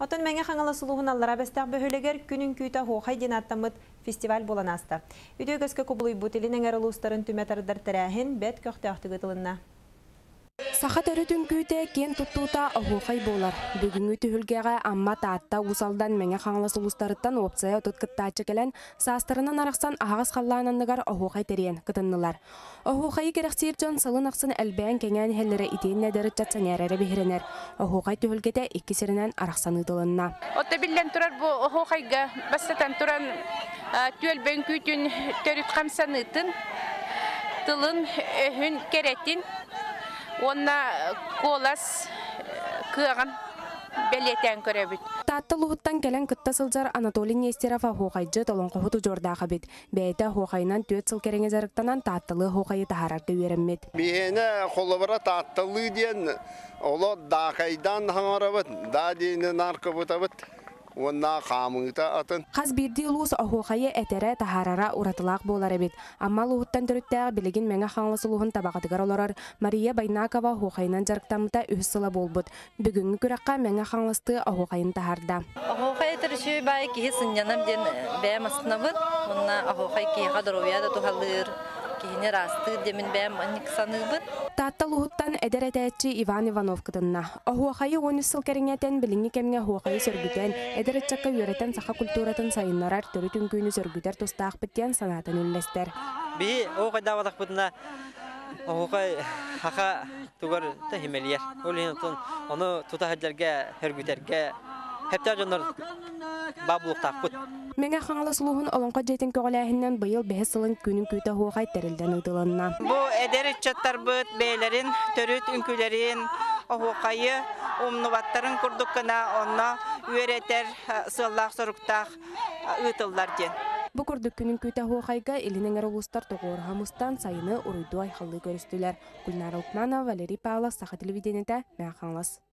Отон мәңе қаңылы сұлуғын аллара бәстәқ бөхілігер күнін күйті хоқай денаттамыт фестиваль болан асты. Үйді өгізгі көбілуй бұтелін әңір ұлыстарын түмәтардыр тәрәхін бәт көқті ақты ғытылынна. Сахат өрүтүн күйте кен туттуута огухай болар. Бүгүнгү түһүлгеге амма таатта усалдан меңе хаңлас улустарыттан опция туткыттаачы келен саастарынан араксан агас халлаананныгар огухай терен кытыннылар. Огухай керексир жон сылын аксын элбээн кеңен хеллере итин недер чатсанерере бихиренер. Огухай түһүлгете икки сиринен араксаны тылынна. Отта билен турар бу огухайга бастатан туран түөлбен күйтүн төрүт камсаныытын тылын өһүн керетин онна колас кыган белетен көрөбүт. Тааттылуһуттан келен кытта сылжар Анатолий Нестеров хохайжы толонкохуту жордаха бит. Бэйте хохайнан 4 сыл кереңе зарыктанан тааттылы хохайы тахарарды үйренмет. Бихене холобара тааттылы диен оло дакайдан хаңарабыт, да дейни наркобутабыт. Онна қамыңыта атын. Қаз бирди луус охохайы әтәрі тахарара уратылақ болар әбет. Амма луғыттан түріттәғі білігін мәңі қаңлысылуғын табағатығар оларар Мария Байнакова хохайынан жарықтамыта үс сыла болбыт. Бүгінгі күраққа мәңі қаңлысты охохайын тахарда. Охохай түріші бай кейі сынянам ден бәм астынабыт. Онна охохай кейі қадыровияда тухалыр. Кейіне расты демін бәм анниксаныбыт. Таатта луғыттан әдер әтәтчі Иван Иванов кытынна. Охохайы 13 сыл кәріңетен біліңі кәмге охохайы сөргүтен, әдер әтчаққа үйретен сақа культуратын сайынларар түрі түнкүйіні сөргүтер тустақ біттен санатын үллестер. Би охохай давадақ бұтына охохай хақа тугар тәхимелер. Оны тұтахаджарға, хөргүтерге, хәптә жонлар бабылықтақ бұт. Мәңе қаңылы сұлуғын олонқа жетін көғіләхінен бұйыл бәхі сылын күнін күйті хуағай тәрілден ұдылынна. Бұ әдер үтчаттар бұт, бәйлерін, түріт үнкілерін, хуағайы, омнуваттарын күрдіккіна, онна үйеретер сыллақ сұрықтақ ұтылдар ден. Бұ күрдік күнін күйті хуағайға елінің әрі тоғыр хамыстан сайыны ұруйду айқылы көрістілер. Гүлнар Алтманова, Валерий Павлов, Саха телевидениеті, Мәңе қаңлас.